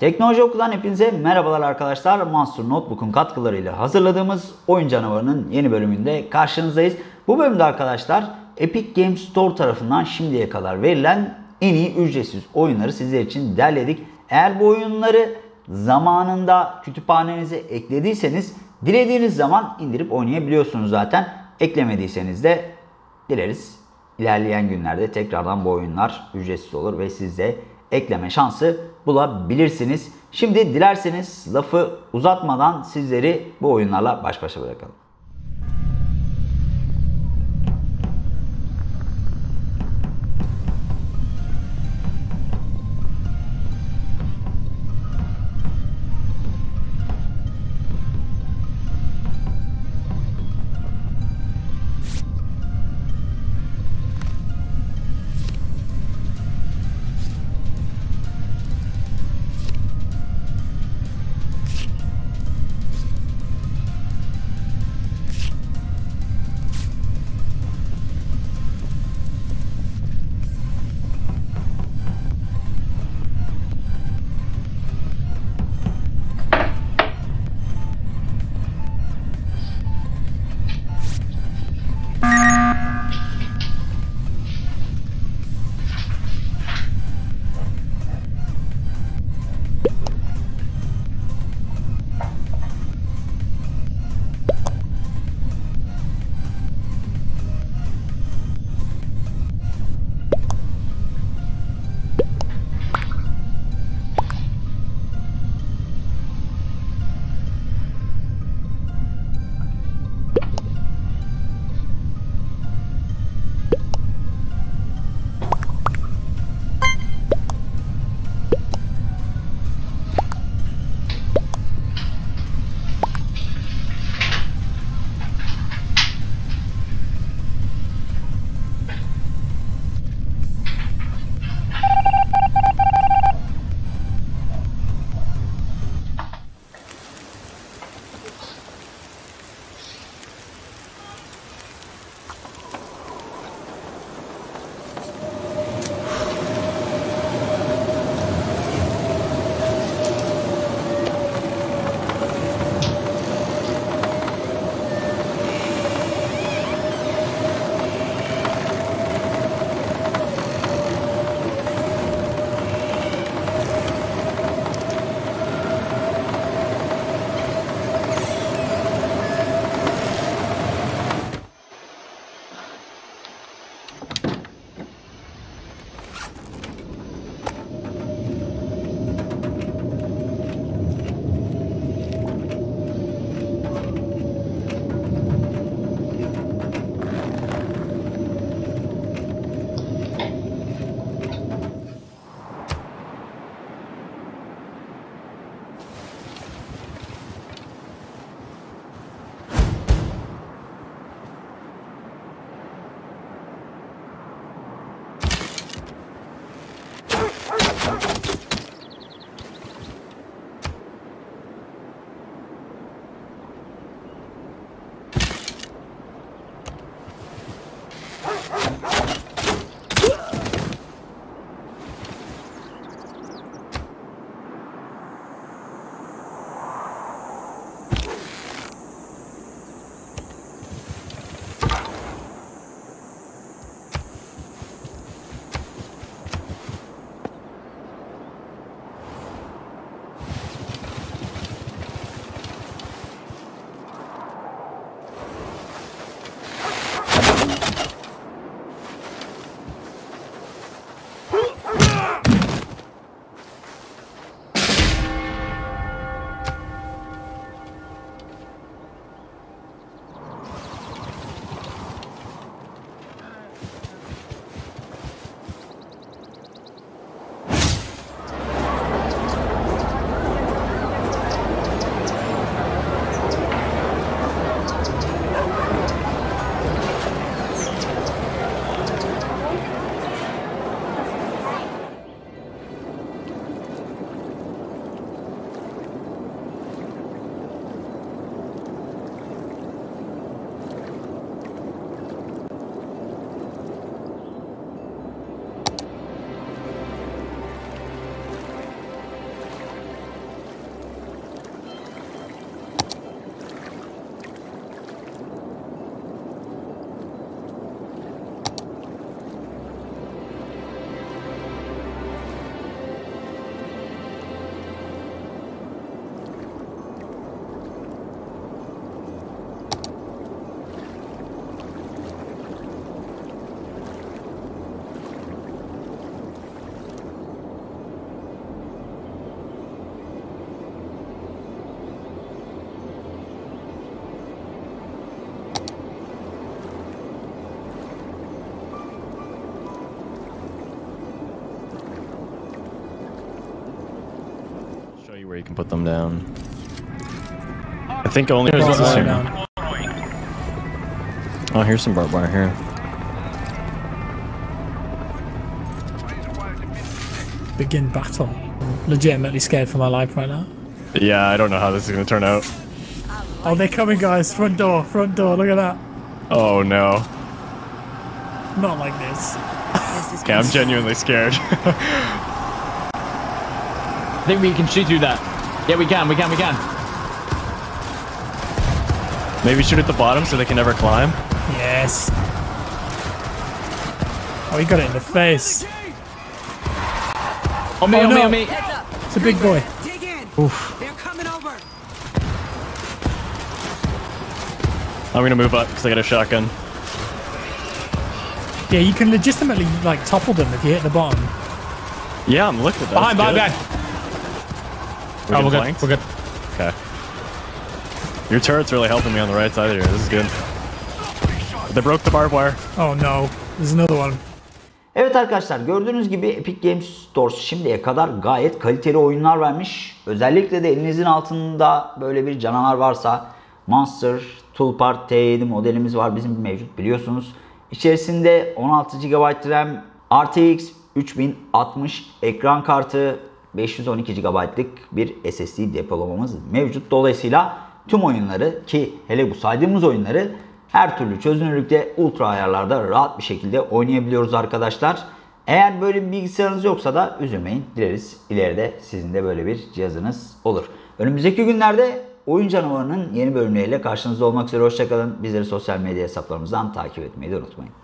Teknoloji Oku'dan hepinize merhabalar arkadaşlar. Monster Notebook'un katkılarıyla hazırladığımız Oyun Canavarı'nın yeni bölümünde karşınızdayız. Bu bölümde arkadaşlar Epic Games Store tarafından şimdiye kadar verilen en iyi ücretsiz oyunları sizler için derledik. Eğer bu oyunları zamanında kütüphanenize eklediyseniz dilediğiniz zaman indirip oynayabiliyorsunuz zaten. Eklemediyseniz de dileriz ilerleyen günlerde tekrardan bu oyunlar ücretsiz olur ve siz de ekleme şansı bulabilirsiniz. Şimdi dilerseniz lafı uzatmadan sizleri bu oyunlarla baş başa bırakalım. where you can put them down. I think only there's this here. Oh, here's some barbed wire here. Begin battle. Legitimately scared for my life right now. Yeah, I don't know how this is gonna turn out. Oh, they're coming, guys. Front door, look at that. Oh no. Not like this. Okay, I'm genuinely scared. I think we can shoot through that. Yeah, we can. Maybe shoot at the bottom so they can never climb. Yes. Oh, he got it in the face. On me, Oh, on me, no. on me. It's a big boy. Dig in. Oof. They're coming over. I'm gonna move up because I got a shotgun. Yeah, you can legitimately like topple them if you hit the bottom. Yeah, I'm looking at that. Behind. We're We're good. good. We're good. Okay. Your turret's really helping me on the right side here. This is good. They broke the barbed wire. Oh no, there's another one. Evet arkadaşlar, gördüğünüz gibi Epic Games Store şimdiye kadar gayet kaliteli oyunlar vermiş. Özellikle de elinizin altında böyle bir canavar varsa Monster Toolpart T7 modelimiz var, bizim mevcut biliyorsunuz. İçerisinde 16 GB RAM, RTX 3060 ekran kartı, 512 GB'lık bir SSD depolamamız mevcut. Dolayısıyla tüm oyunları, ki hele bu saydığımız oyunları her türlü çözünürlükte ultra ayarlarda rahat bir şekilde oynayabiliyoruz arkadaşlar. Eğer böyle bir bilgisayarınız yoksa da üzülmeyin. Dileriz ileride sizin de böyle bir cihazınız olur. Önümüzdeki günlerde Oyun Canavarı'nın yeni bölümleriyle karşınızda olmak üzere. Hoşçakalın. Bizleri sosyal medya hesaplarımızdan takip etmeyi de unutmayın.